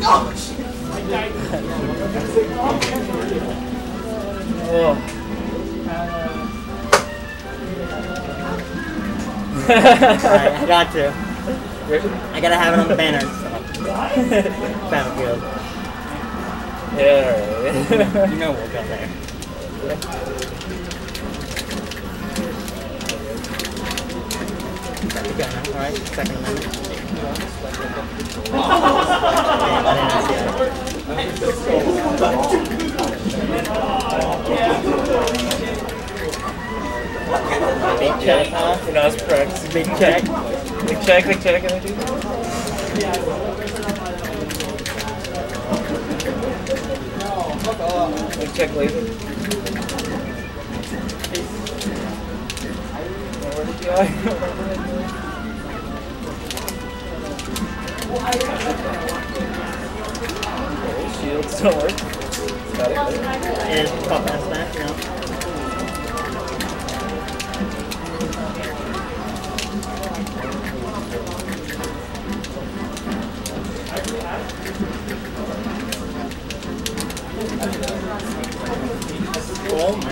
Alright, I got to. I gotta have it on the banner and stuff. Battlefield. Yeah. You know we'll go there. Alright, second amendment. Big check, huh? You know, it's practice. Big check. Big check, energy. Big check, Lief. Where did you go? Shields don't work. Got it. And pop that back, you know. Oh my.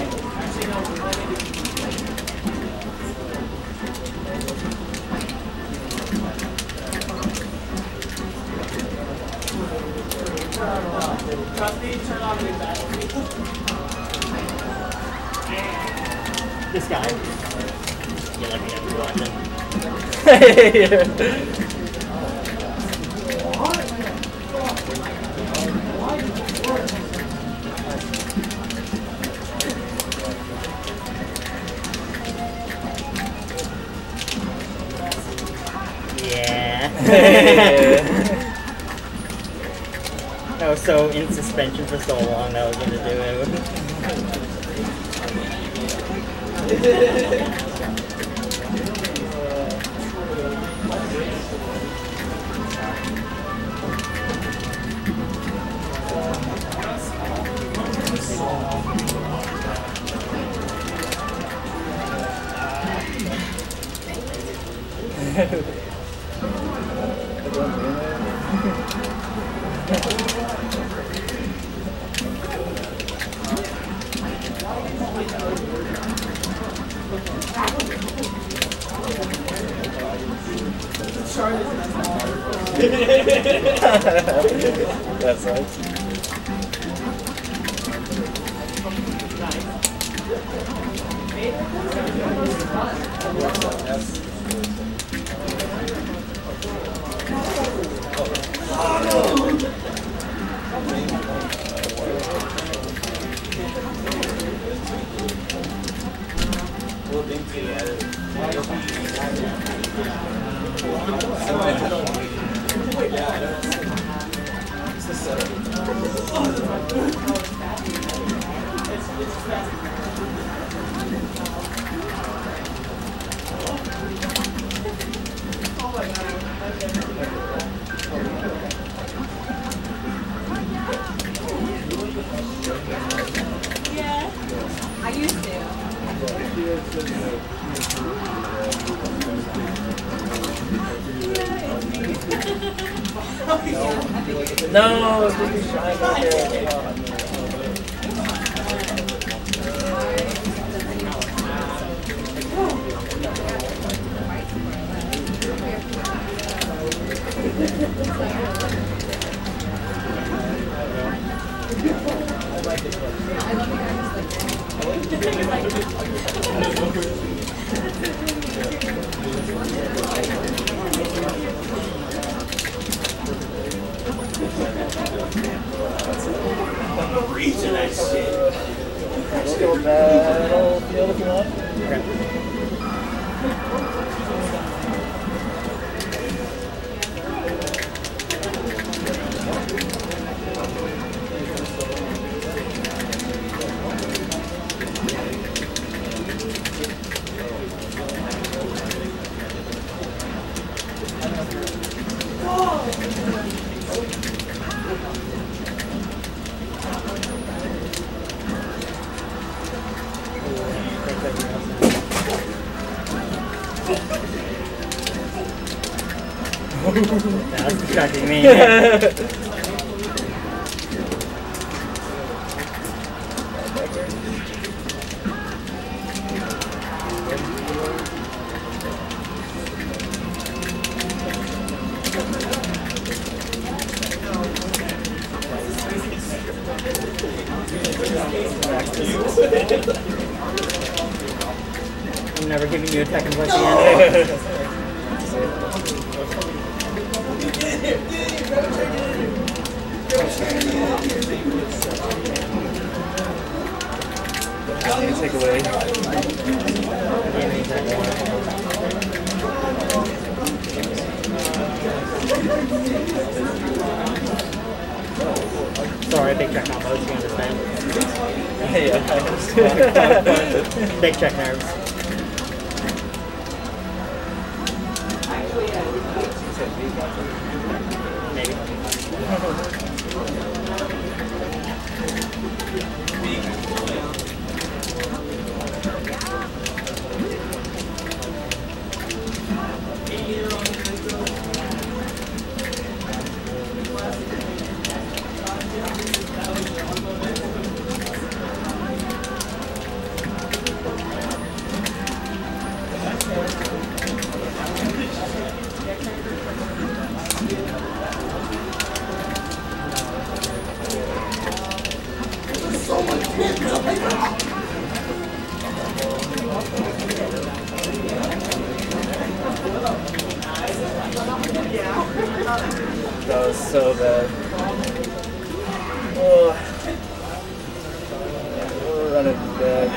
This guy. You're lucky I'm watching. Yeah. I was so in suspension for so long that I was going to do it. That sucks. Yeah, I used to. No, it's really shy right there. Reaching that shit. Let's go battlefield if you want. Okay. That's distracting me. giving you a second look again. Take away. Sorry, big check combos, you understand? Yeah, I understand. Big check nerves. Maybe. That was so bad. Oh, we're running back.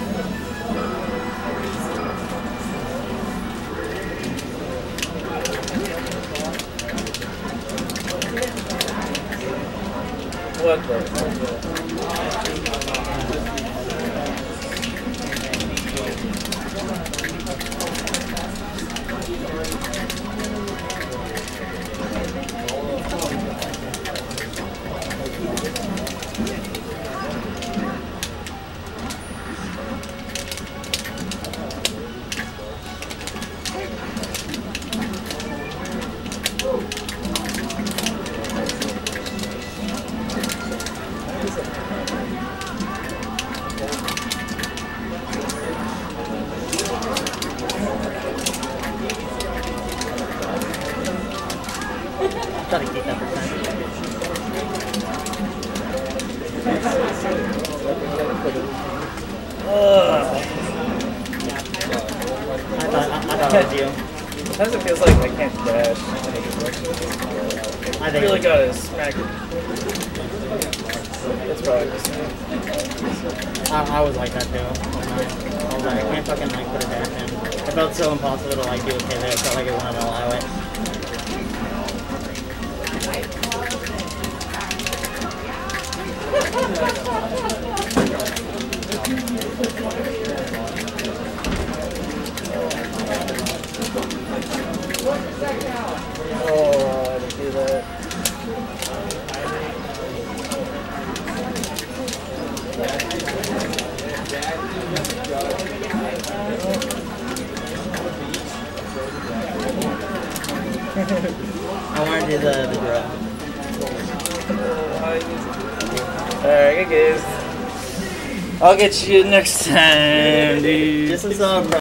What the? Gotta keep that percent. I thought it was you. Sometimes it feels like I can't dash any direction. I I think really gotta smack it. That's probably just me. I was like that too. I was like, I can't fucking like put a dash in. It felt so impossible to like do okay there. It felt like it wanted to allow it. Oh, I didn't do that. I want to do the draw. Alright, good guys. I'll get you next time, dude. This is